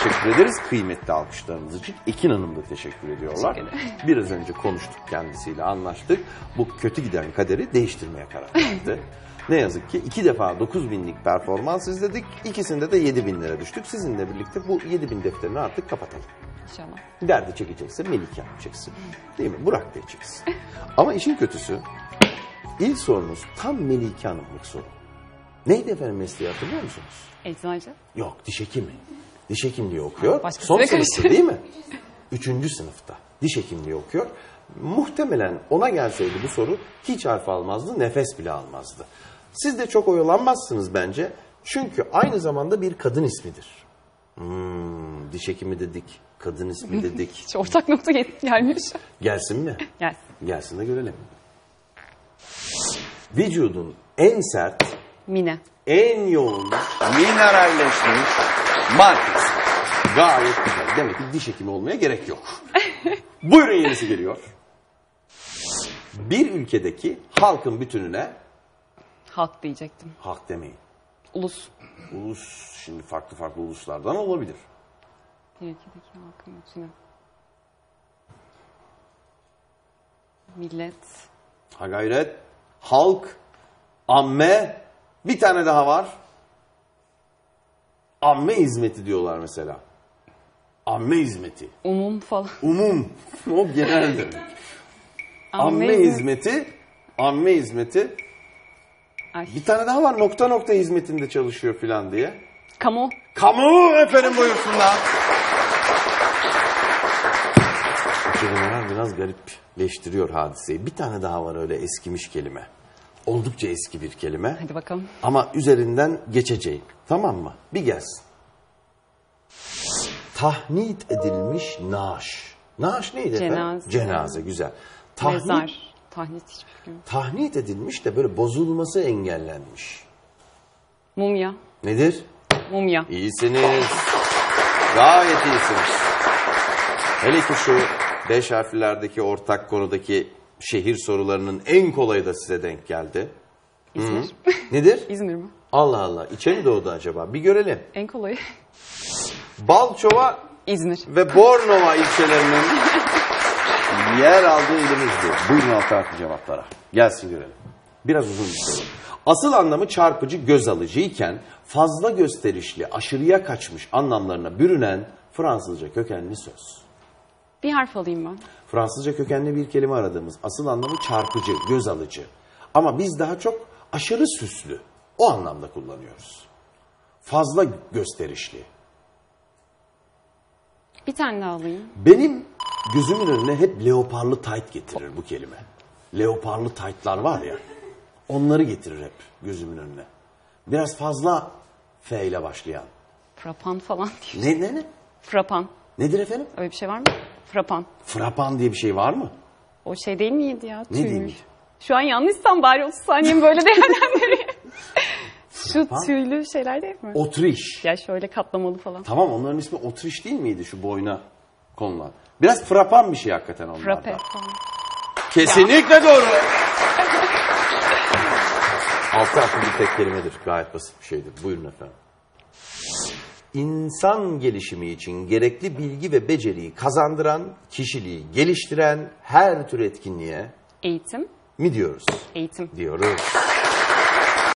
teşekkür ederiz. Kıymetli alkışlarınız için. Ekin Hanım da teşekkür ediyorlar. Biraz önce konuştuk kendisiyle, anlaştık. Bu kötü giden kaderi değiştirmeye karar verdi. Ne yazık ki 2 defa 9.000'lik performans izledik. İkisinde de 7.000 lira düştük. Sizinle birlikte bu 7.000 defterini artık kapatalım. İnşallah. Derdi çekecekse Melike çeksin. Değil mi? Burak Bey çeksin. Ama işin kötüsü ilk sorunuz tam Melike Hanım'lık soru. Neydi efendim mesleği, hatırlıyor musunuz? Eczacı. Yok, diş hekimi. Diş hekimliği okuyor. Başka Son süre sınıfta karıştı. değil mi? 3. sınıfta diş hekimliği okuyor. Muhtemelen ona gelseydi bu soru hiç harf almazdı, nefes bile almazdı. Siz de çok oyalanmazsınız bence. Çünkü aynı zamanda bir kadın ismidir. Diş hekimi dedik, kadın ismi dedik. Hiç ortak nokta gelmiş. Gelsin mi? Gelsin. Gelsin de görelim. Vücudun en sert, Mine. en yoğun, mineralleşmiş maddesi. Gayet güzel. Demek ki diş hekimi olmaya gerek yok. Buyurun, yenisi geliyor. Bir ülkedeki halkın bütününe Halk diyecektim. halk demeyin. Ulus. Ulus, şimdi farklı farklı uluslardan olabilir. Bir ülkedeki halkın bütünü. Millet. Ha gayret, halk, amme, bir tane daha var. Amme hizmeti diyorlar mesela. Amme hizmeti. Umum falan. Umum. O geneldir. Amme hizmeti. Amme hizmeti. Ay. Bir tane daha var, nokta nokta hizmetinde çalışıyor filan diye. Kamu. Kamu efendim, buyursunlar. Kelimeler biraz garipleştiriyor hadiseyi. Bir tane daha var öyle eskimiş kelime. Oldukça eski bir kelime. Hadi bakalım. Ama üzerinden geçeceğim. Tamam mı? Bir gelsin. Tahnit edilmiş naaş. Naaş neydi efendim? Cenaze. Cenaze, güzel. Mezar. Tahnit hiçbir fikrim yok. Tahnit edilmiş de böyle bozulması engellenmiş. Mumya. Nedir? Mumya. İyisiniz. Gayet iyisiniz. Hele ki şu 5 harflerdeki ortak konudaki şehir sorularının en kolayı da size denk geldi. İzmir. Nedir? İzmir mi? Allah Allah. İçe mi doğdu acaba? Bir görelim. En kolayı. Balçova İzmir. ve Bornova ilçelerinin yer aldığı ilimizdi. Buyurun alt tarafı cevaplara. Gelsin görelim. Biraz uzun bir soru. Asıl anlamı çarpıcı, göz alıcı iken fazla gösterişli, aşırıya kaçmış anlamlarına bürünen Fransızca kökenli söz. Bir harf alayım ben. Fransızca kökenli bir kelime aradığımız asıl anlamı çarpıcı, göz alıcı. Ama biz daha çok aşırı süslü, o anlamda kullanıyoruz. Fazla gösterişli. Bir tane daha alayım. Benim gözümün önüne hep leoparlı tayt getirir bu kelime. Leoparlı taytlar var ya, onları getirir hep gözümün önüne. Biraz fazla F ile başlayan. Frapan falan diyor. Ne? Frapan. Nedir efendim? Öyle bir şey var mı? Frapan. Frapan diye bir şey var mı? O şey değil miydi ya? Ne Tüy. değil miydi? Şu an yanlışsam bari 30 saniyemi böyle değerlendireyim. Şu Frapan? tüylü şeyler değil mi? Otriş. Ya şöyle katlamalı falan. Tamam, onların ismi otriş değil miydi şu boyna konulan? Biraz frapan bir şey hakikaten onlarda. Frappe falan. Kesinlikle doğru. Altı harfli bir tek kelimedir. Gayet basit bir şeydir. Buyurun efendim. İnsan gelişimi için gerekli bilgi ve beceriyi kazandıran, kişiliği geliştiren her tür etkinliğe Eğitim. mi diyoruz? Eğitim. Diyoruz.